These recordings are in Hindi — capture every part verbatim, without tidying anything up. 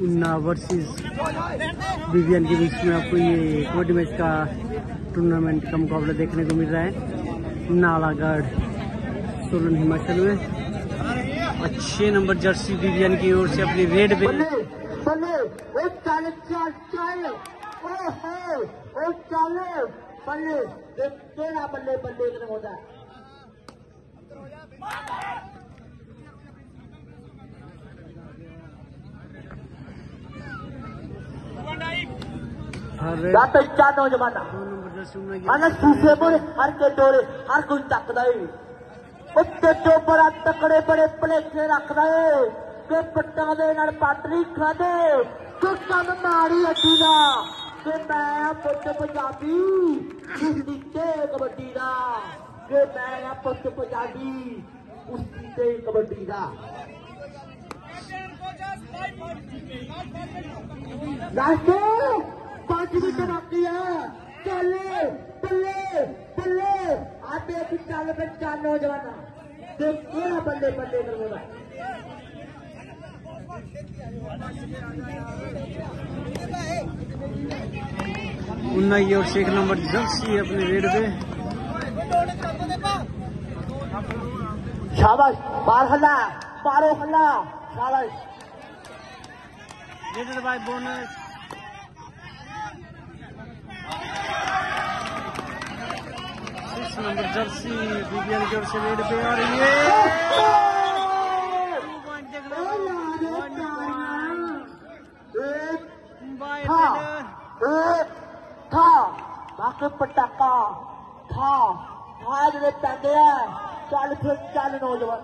उन्ना वर्सेस विवियन के बीच में आपको ये कबड्डी मैच का टूर्नामेंट का मुकाबला देखने को मिल रहा है नालागढ़ सोलन हिमाचल में। और छह नंबर जर्सी विवियन की ओर से अपनी रेड पे नौजवाना शीशे बोले हर के डोरे हर कोई तकदा उत्ते चो बड़ा तकड़े बड़े भलेखे रखदा के पट्टा दे नाल पट नहीं खादे तो कम माड़ी अड्डी दा के मैं पुੱਤ पंजाबी कुश्ती ते कबड्डी दा के मैं पुੱਤ पंजाबी कुश्ती ते कबड्डी दा लास्ट पांच मिनट बाकी है चले बल्ले बल्ले आते चल बच्चा नौजवाना देखो बल्ले बल्ले करना उन्ना की ओर से एक नंबर जर्सी अपने रेड पे। शाबाश बार हल्ला मारो हल्ला शाबाश raided by bonus six number jersey Vivian की ओर से रेड पे आ रही है। था बाकी पटाखा था था जो पैदे है चल फिर चल नौजवान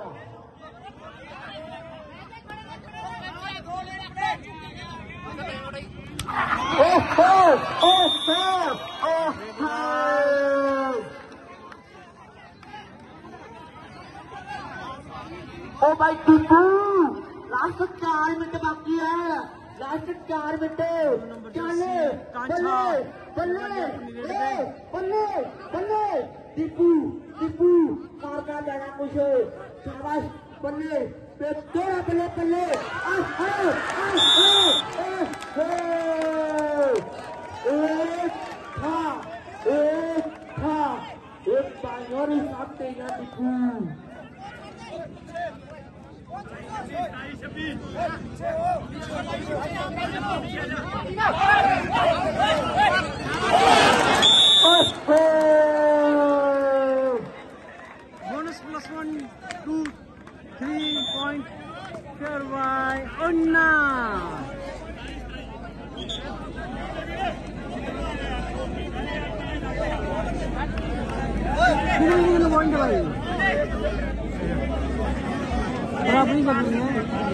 ओ भाई टीपू लास्ट चार मिनट बाकी है लास्ट चार मिनट चले बल्ले बल्ले बल्ले बल्ले टीपू टीपू मारना लेना कुछ शाबाश बल्ले तेरा बल्ले बल्ले एक था एक था एक बाइयों साथ देगा Tipu bonus plus one, two, three point fair by Unna. point भाई बराबरी करनी है।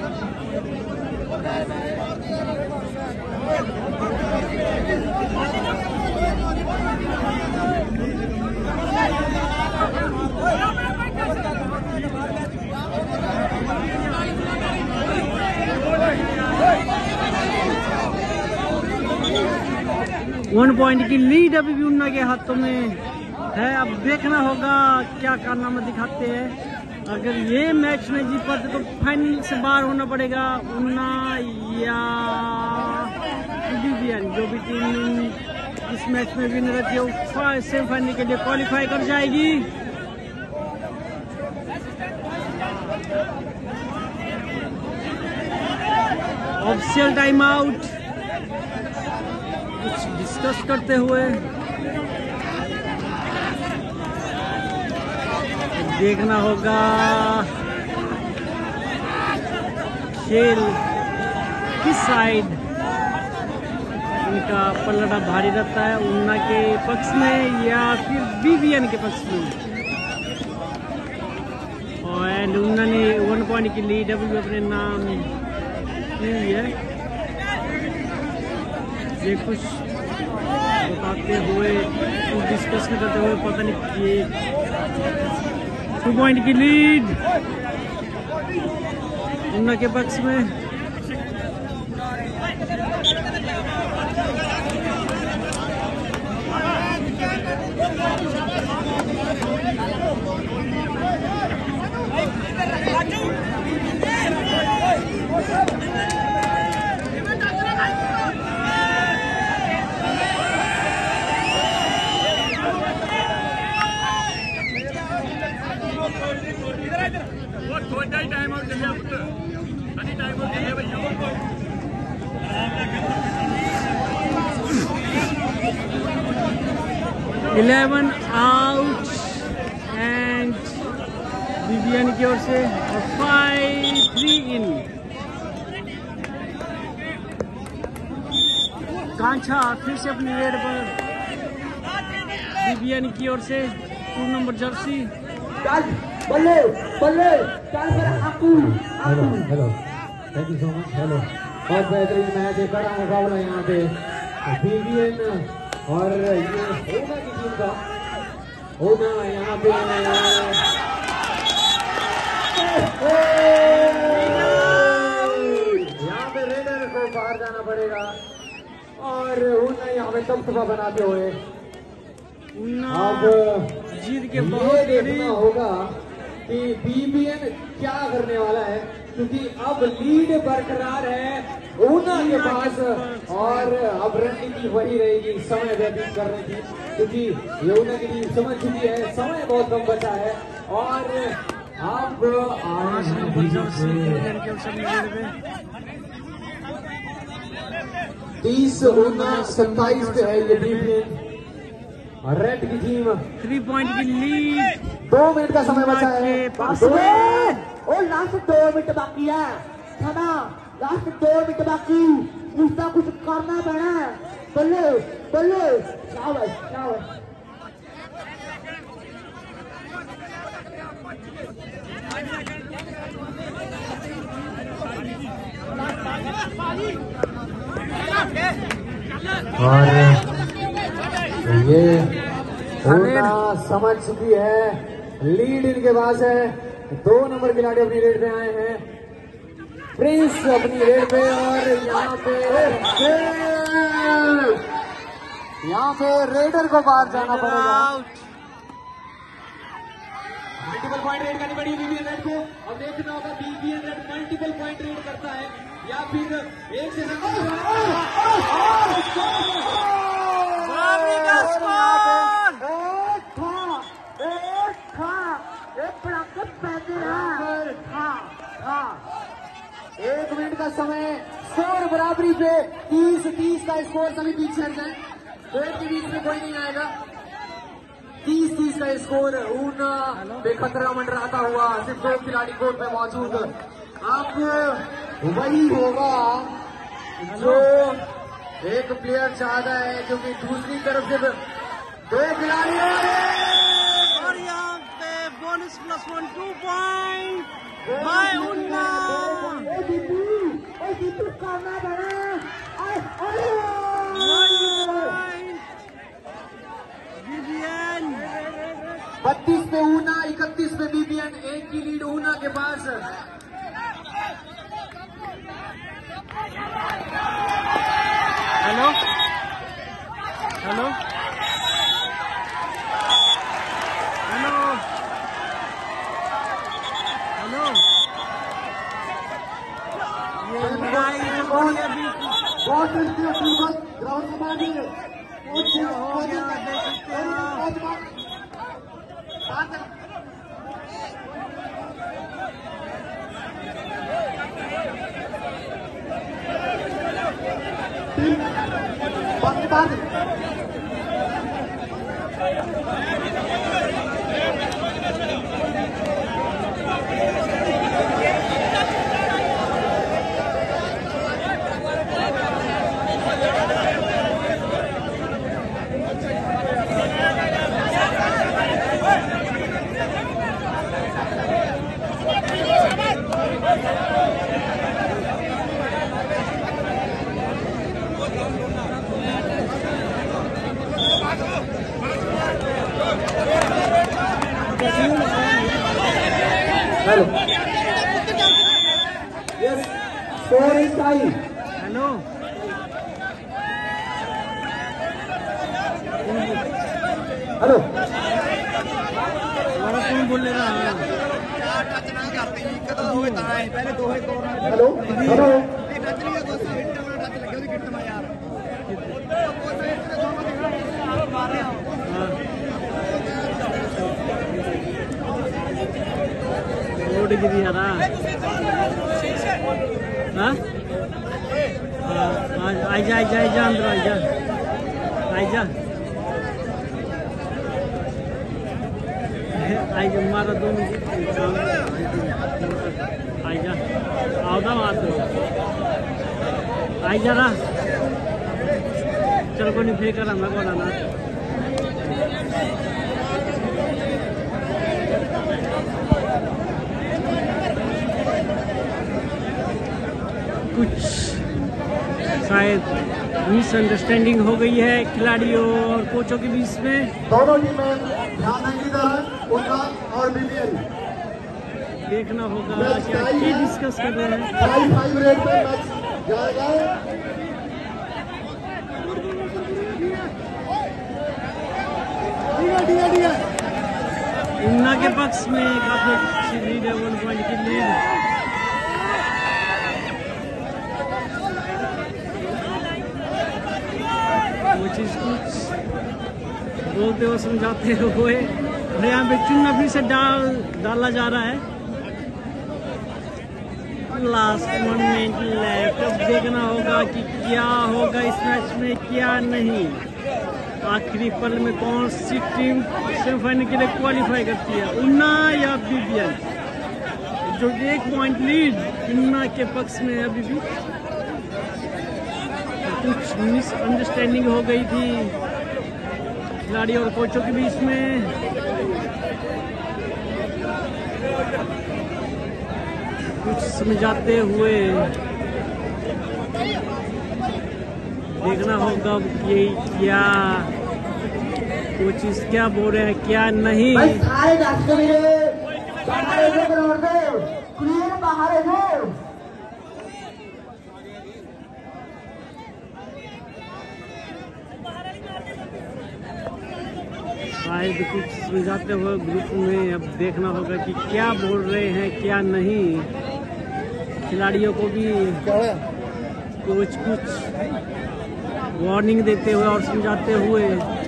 वन पॉइंट की लीड अभी भी उन्ना के हाथों में है। अब देखना होगा क्या कारनामा दिखाते हैं। अगर ये मैच में जीत पाते तो फाइनल से बाहर होना पड़ेगा उन्ना या विवियन। जो भी टीम इस मैच में विनर रहती है वो सेमीफाइनल के लिए क्वालिफाई कर जाएगी। ऑफिशियल टाइम आउट कुछ डिस्कस करते हुए देखना होगा खेल किस साइड इनका पलड़ा भारी रहता है, उन्ना के पक्ष में या फिर विवियन के पक्ष में। और एंड उन्ना ने वन पॉइंट की लीड अभी भी अपने नाम की है। ये कुछ बताते हुए कुछ डिस्कस करते हुए पता नहीं ये टू पॉइंट की लीड उन्ना के पक्ष में। इलेवन आउट एंड बीबीएन की ओर से और फाइव थ्री इन। कांछा फिर से अपनी रेड पर बीबीएन की ओर से टू नंबर जर्सी। बल्ले बल्ले चल फिर आकू। Hello hello thank you so much. Hello बहुत बेहतरीन मैच है, बड़ा मुकाबला यहाँ पे बीबीएन और ये होना की टीम का होना यहाँ पे यहाँ पे रेडर को बाहर जाना पड़ेगा और होना यहाँ पे दबदबा बनाते हुए अब जीत के ये बहुत देखना होगा कि बीबीएन क्या करने वाला है, क्योंकि अब लीड बरकरार है ऊना के पास और अब रणनीति वही रहेगी समय व्यतीत करने की, क्योंकि ये ऊना की टीम समझ चुकी है समय बहुत कम बचा है और अब पांच नंबर जर्सी बीबीएन के ओर से रेड पे तीस ऊना सत्ताईस पे है ये बीबीएन और रेड की टीम। थ्री पॉइंट की लीड, दो मिनट का समय बचा है। बस ओ लास्ट दो मिनट बाकी है थाना, लास्ट दो मिनट बाकी, कुछ ना कुछ करना पैना है। बल्ले बल्ले शाबाश शाबाश। और ये ऊना समझ चुकी है लीड इनके पास है। दो नंबर खिलाड़ी अपनी रेड पे आए हैं, प्रिंस अपनी रेड पे और यहाँ पे यहाँ पे रेडर को बाहर जाना पड़ेगा। मल्टीपल पॉइंट रेड करनी पड़ी बीबीएन रेड को और देखना होगा BBN raid multiple point raid करता है या फिर एक से एक मिनट का समय, स्कोर बराबरी पे तीस तीस का स्कोर, सभी पीछे हट जाए, कोर्ट के बीच में कोई नहीं आएगा। तीस तीस का स्कोर, ऊना बेखतरा मंडराता हुआ, सिर्फ दो खिलाड़ी कोर्ट में मौजूद। अब वही होगा जो एक प्लेयर चाहता है, क्योंकि दूसरी तरफ से दो खिलाड़ी और यहाँ पे bonus plus one two point by Una. करना पड़ा बीबीएन बत्तीस पे ऊना, इकतीस पे बीबीएन, एक की लीड ऊना के पास। हेलो हेलो हेलो हेलो ये लड़ाई जो हुई है अभी बहुत ग्राउंड में मार दिए, हो गया देख सकते हो। Hello yes score is tie. Hello hello और कौन बोल रहा है? हेलो हेलो रोड गिरी है ना? हाँ? आजा आजा आजा अंदर आजा आजा आएगा मारा दोनों आएगा आवदा मारते आई जा रहा चल को नहीं फेंक रहा मैं बोला ना कुछ शायद मिसअंडरस्टैंडिंग हो गई है खिलाड़ियों और कोचों के बीच में। दोनों टीमें ध्यान नहीं दे रहा उनका और बीबीएन देखना होगा क्या क्या डिस्कस कर रहे हैं। फाइव फाइव रेट पे मैच जाएगा। उन्ना के पक्ष में काफी अच्छी लीड है, वन पॉइंट की लीड। वो चीज कुछ बोलते हुए समझाते हुए और यहाँ पे चुना फिर से डाल डाला जा रहा है। लास्ट वन मिनट लेफ्ट, अब देखना होगा कि क्या होगा इस मैच में क्या नहीं। आखिरी पल में कौन सी टीम सेमीफाइनल के लिए क्वालिफाई करती है, उन्ना या बीबीएन। जो एक पॉइंट लीड उन्ना के पक्ष में अभी भी। कुछ मिसअंडरस्टैंडिंग हो गई थी खिलाड़ी और कोचों के बीच में। कुछ समझाते हुए देखना होगा कि क्या कोचेस क्या बोल रहे हैं क्या नहीं। शायद कुछ समझाते हुए ग्रुप में अब देखना होगा कि क्या बोल रहे हैं क्या नहीं। खिलाड़ियों को भी कुछ कुछ वार्निंग देते हुए और समझाते हुए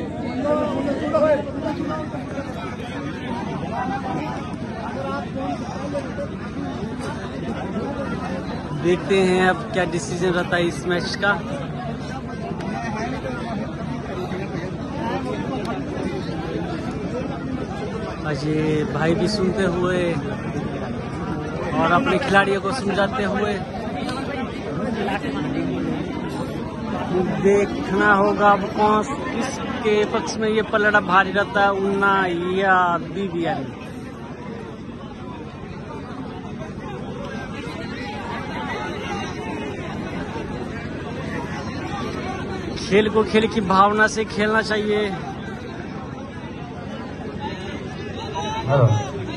देखते हैं अब क्या डिसीजन रहता है इस मैच का। अजय भाई भी सुनते हुए और अपने खिलाड़ियों को समझाते हुए देखना होगा अब कौन किसके पक्ष में ये पलड़ा भारी रहता है, उन्ना या बीबीएन। खेल को खेल की भावना से खेलना चाहिए। हेलो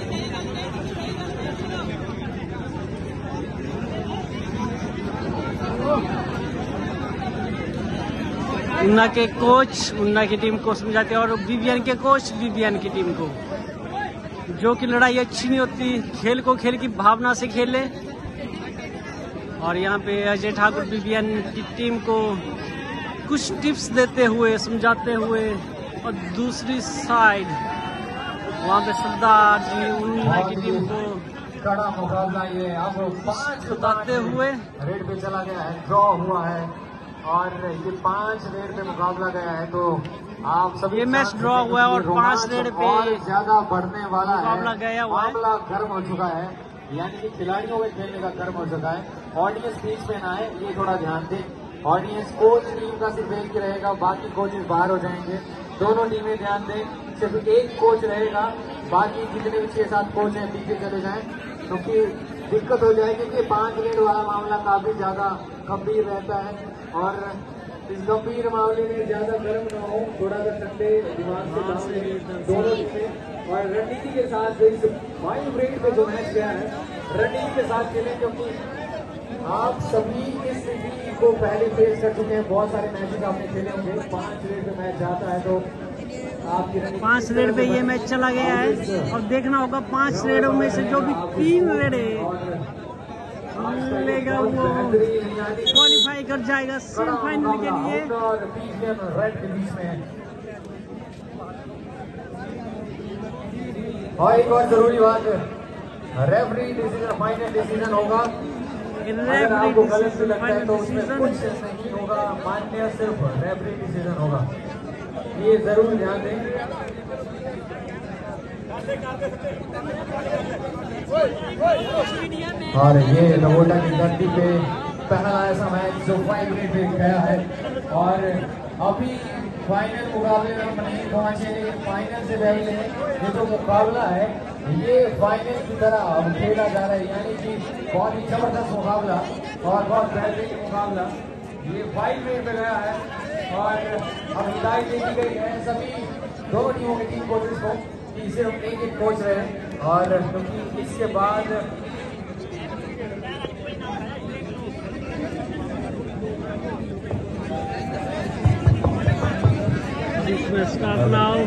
उन्ना के कोच उन्ना की टीम को समझाते हैं और बीबीएन के कोच बीबीएन की टीम को, जो कि लड़ाई अच्छी नहीं होती, खेल को खेल की भावना से खेले। और यहाँ पे अजय ठाकुर बीबीएन की टीम को कुछ टिप्स देते हुए समझाते हुए और दूसरी साइड वहाँ पे सरदार जी उन्ना की टीम को कड़ा मुकाबला ये अब पांच बताते हुए रेड पे चला गया है, ड्रॉ हुआ है और ये पांच रेड पे मुकाबला गया है। तो आप सभी ये मैच ड्रॉ हुआ है और पांच रेड पे ज्यादा बढ़ने वाला है, मुकाबला गया हुआ है। मामला गर्म हो चुका है, यानी कि खिलाड़ियों के खेलने का गर्म हो चुका है। ऑडियंस बीच में ना आए, ये थोड़ा ध्यान दें। ऑडियंस कोच टीम का सिर्फ एक ही रहेगा, बाकी कोचेस बाहर हो जाएंगे। दोनों टीमें ध्यान दें, सिर्फ एक कोच रहेगा, बाकी जितने भी छह सात कोच हैं पीछे चले जाएं, क्योंकि दिक्कत हो जाएगी कि पांच रेड वाला मामला काफी ज्यादा गंभीर रहता है और इस गंभीर मामले में ज्यादा गर्म ना हो, थोड़ा सा ठंडे दिमाग से काम लें दोनों टीमें और रणनीति के साथ इस फाइव रेड पे जो मैच गया है रणनीति के साथ खेलें, क्योंकि आप सभी इस स्थिति को पहले फेस कर चुके हैं। बहुत सारे मैचेस आपने खेले होंगे। पांच रेड पे मैच जाता है तो आपकी पांच रेड पे ये मैच चला गया है और देखना होगा पांच रेडों में से जो भी तीन रेडे लेगा वो क्वालिफाई कर जाएगा सेमीफाइनल के लिए। और एक और जरूरी बात, रेफरी डिसीजन फाइनल डिसीजन होगा। अगर आपको गलत भी लगता है तो उसमें कुछ नहीं होगा, मान्य सिर्फ रेफरी डिसीजन होगा, ये जरूर ध्यान दें। और ये नवोटा की धरती पे पहला ऐसा मैच जो फाइव मिनट में गया है और अभी फाइनल मुकाबले में हम नहीं पहुंचे, लेकिन फाइनल से पहले ये जो मुकाबला है ये फाइनल की तरह अब खेला जा रहा है, यानी कि बहुत ही जबरदस्त मुकाबला और बहुत बेहतरीन मुकाबला ये फाइव मिनट में गया है। और अब हिदायत दे दी गई है सभी दोनों टीमों के टीम कोचेस को कि इसे हम एक एक कोच रहे हैं और क्योंकि इसके बाद स्टार्ट नाउ।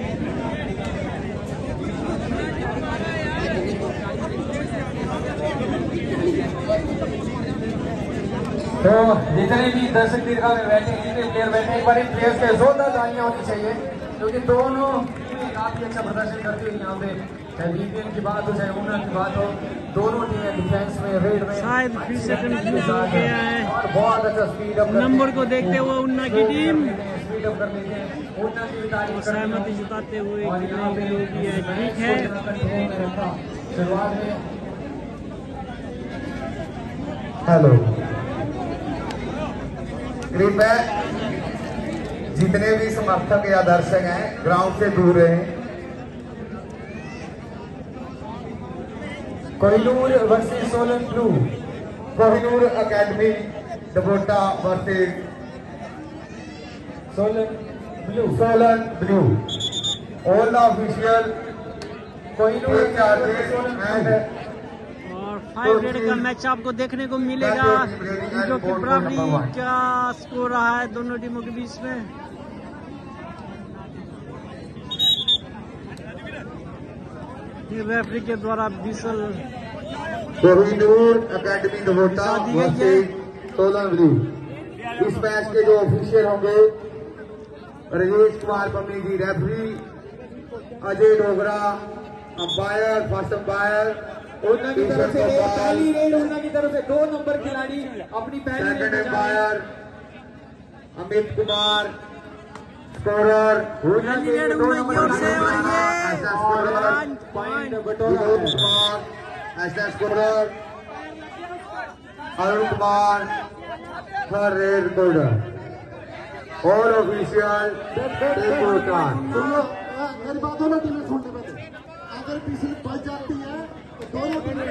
तो जितने भी दर्शक दीर्घा में बैठे जितने प्लेयर बैठे एक बार इन प्लेयर्स के जोरदार तालियां होनी चाहिए क्योंकि दोनों टीमें काफी अच्छा प्रदर्शन करती हुई यहाँ पे, चाहे बीपीएल की बात हो चाहे ऊना की बात हो, दोनों टीमें डिफेंस में रेड में शायद फिर से कंफ्यूज हो गया है और बहुत अच्छा स्पीड अप नंबर को देखते हुए ऊना की टीम स्पीड अप कर लेते हैं। ऊना की भी तारीफ सहमति जताते हुए खिलाड़ी लोग भी है, ठीक है। शुरुआत में हेलो ग्रीन में जितने भी समर्थक या दर्शक हैं ग्राउंड से दूर रहे। Kohinoor versus Solan blue, Kohinoor academy Dabota versus Solan blue, Solan blue all the official Kohinoor and और फाइव रेड का मैच आपको देखने को मिलेगा जो कि बराबरी का स्कोर रहा है दोनों टीमों के बीच में। रेफरी के द्वारा whistle Kohinoor academy Dabota versus Solan blue. इस मैच के जो ऑफिशियल होंगे Rajesh Kumar Pammi ji referee, Ajay Dogra umpire, first umpire, Una की तरफ से पहली रेड ऊना की तरफ से दो नंबर खिलाड़ी अपनी पहली second umpire Amit Kumar, scorer Una की रेड दो नंबर पॉइंट बटोरा कुमार, ऐसा scorer Arun Kumar, third raid कोडर और ऑफिशियल मेरी बात दोनों टीमें सुनने में अगर पीछे बच जाती है तो दोनों टीमें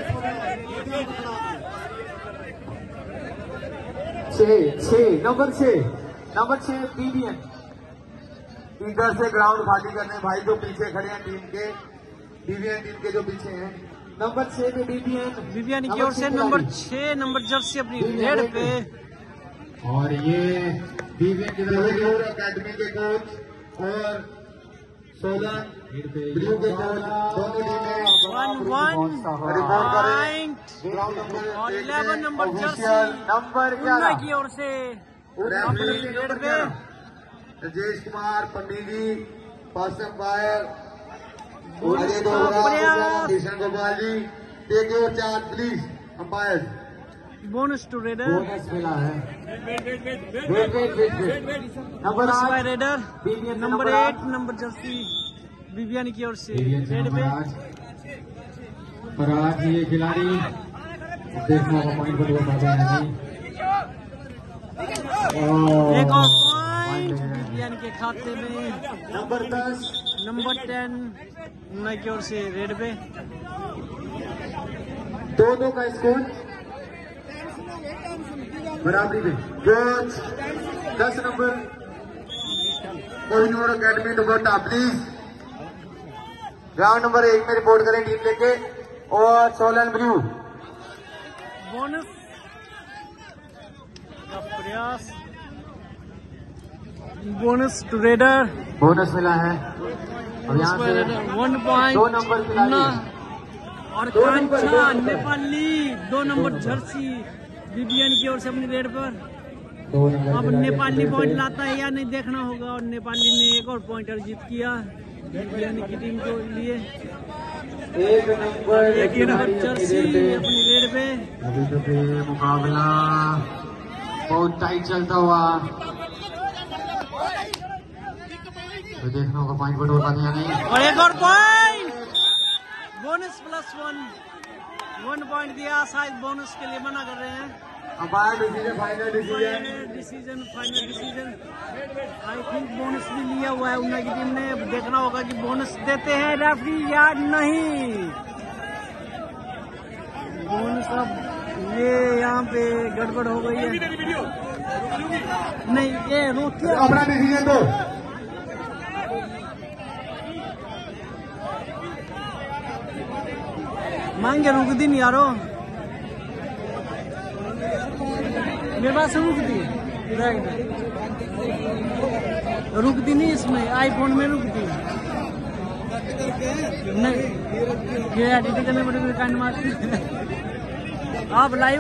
छह छह नंबर छह नंबर छह बीबीएन इधर से ग्राउंड खाली करने भाई जो पीछे खड़े हैं टीम के बीबीएन टीम के जो पीछे हैं नंबर छह में बीबीएन बीबीएन की ओर से नंबर छह नंबर जर्सी अपनी रेड पे। और ये बीबीएन की तरफ अकेडमी के कोच और सोलन ब्लू के कोच दोनों टीमें वन वन पॉइंट और eleven number jersey number Una की ओर से अपनी रेड पे। Rajesh Kumar Pandit ji, first umpire Ajay Dogra, Kishan Gopal ji, take your charge please umpire. Bonus to raider, bonus मिला है नंबर आठ raider, number eight number jersey BBN की ओर से रेड पे। पर आज ये खिलाड़ी देखना होगा पॉइंट पर पाते हैं एक और पॉइंट बीबीएन के खाते में। नंबर दस नंबर टेन ऊना की ओर से रेड पे। दो दो का स्कोर बराबरी में। कोच दस number Kohinoor academy Dabota please ground number एक में रिपोर्ट करें टीम लेके और सोलन ब्लू। बोनस का प्रयास, बोनस टू रेडर, बोनस मिला है अब यहाँ से वन पॉइंट दो नंबर खिलाड़ी और कांचा नेपाली दो नंबर जर्सी बीबीएन की ओर से अपनी रेड पर। अब नेपाली पॉइंट लाता है या नहीं देखना होगा और नेपाली ने एक और पॉइंट अर्जित किया बीबीएन की टीम को लिए। एक नंबर एक नंबर जर्सी अपनी रेड पे। अभी तो ये मुकाबला बहुत टाइट चलता हुआ तो देखना होगा पॉइंट बटोर पानी या नहीं। और एक और point bonus plus one one point दिया, शायद बोनस के लिए मना कर रहे हैं। Umpire decision, final decision. Decision final decision. I think bonus भी लिया हुआ है उन्ना की टीम ने। अब देखना होगा कि बोनस देते हैं रेफरी या नहीं। बोनस अब ये यहाँ पे गड़बड़ हो गई है। नहीं ये रोकिए अपना डिसीजन दो। मांगे रुक दी नहीं यारो, मेरे पास रुक दी, रुक दी नहीं इसमें, आईफोन में रुक दी नहीं। ये एडिट करने पड़े कांड मार। आप लाइव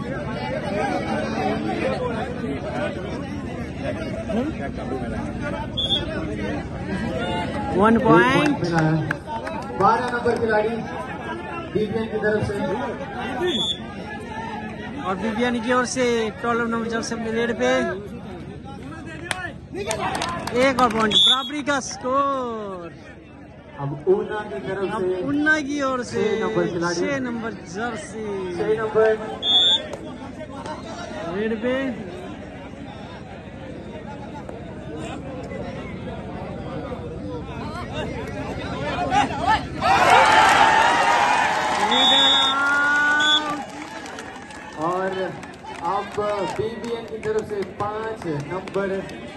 वन पॉइंट बारह नंबर खिलाड़ी बीबीएन की तरफ से और बीबीएन की ओर से टॉलर नंबर जर्सी रेड पे एक और पॉइंट, बराबरी का स्कोर। अब ऊना की तरफ अब से उन्ना की ओर से छह नंबर खिलाड़ी। छह नंबर जर्सी छह नंबर रेड पे और अब बीबीएन की तरफ से पांच नंबर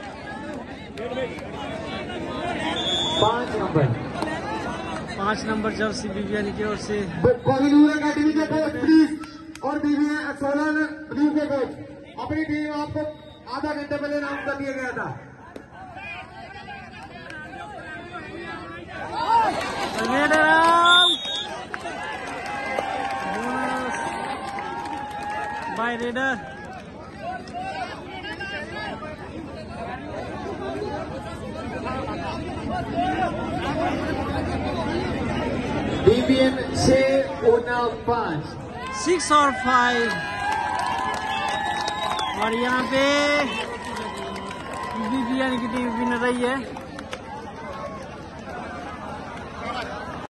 पांच नंबर पांच नंबर जर्सी बीबीएन की ओर से। कोहिनूर अकेडमी के कोच प्लीज और बीबीएन सोलन ब्लू के कोच, अपनी टीम आपको आधा घंटे पहले नाम कर दिया गया था। Raider out by raider. BBN छह ऊना पांच। सिक्स और फाइव और यहाँ पे बीबीएन की टीम विन रही है।